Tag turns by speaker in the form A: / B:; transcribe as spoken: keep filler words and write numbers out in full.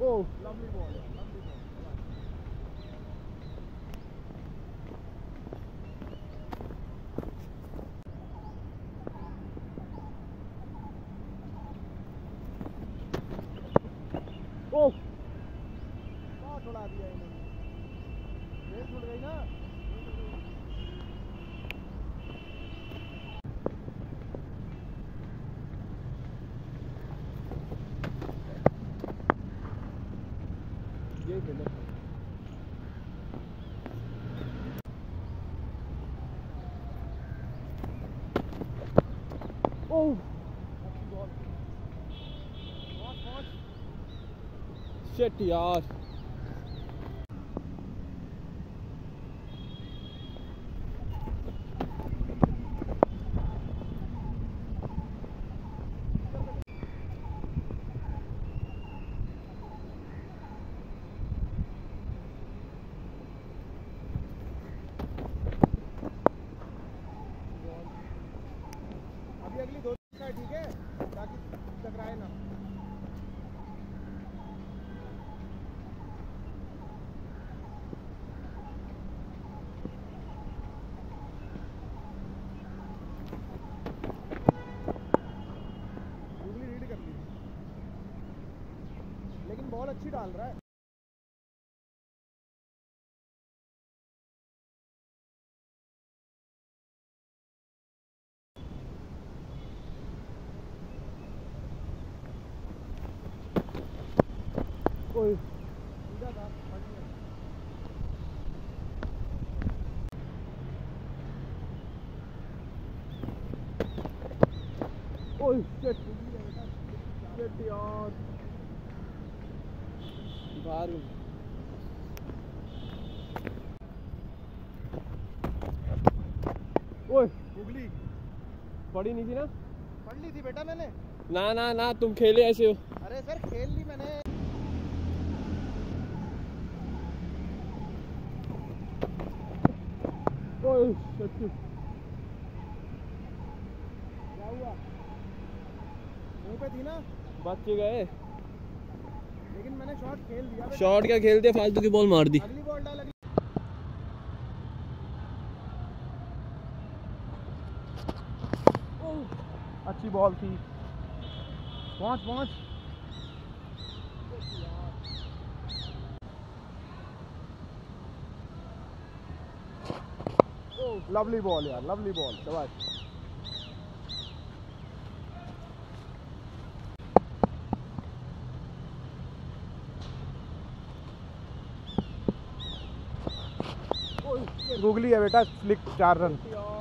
A: ओह lovely ball, lovely ball. Oh बहुत उड़ा दिया इन्होंने, रेल छूट गई ना। ये गलत है। ओह अच्छी बॉल, पहुंच पहुंच। शिट यार, अभी अगली दो का ठीक है, ताकि टकराए ना। गूगली रीड कर ली, लेकिन बॉल अच्छी डाल रहा है। ओह सीधा था, फट गया। ओह शिट शिट यार, बाहर गई। ओह गूगली पड़ी नहीं थी ना? पढ़ ली थी बेटा मैंने। ना ना ना तुम खेले ऐसे हो। अरे सर खेल ली मैंने। ओह शिट, क्या हुआ? मुंह पे थी ना, बच गए। लेकिन मैंने शॉट खेल दिया। शॉट क्या खेलते, फालतू की बॉल मार दी। अगली बॉल डाल, अगली। ओह अच्छी बॉल थी, पहुंच पहुंच। ओह लवली बॉल यार, लवली बॉल, शाबाश। गूगली है बेटा, स्लिक चार रन।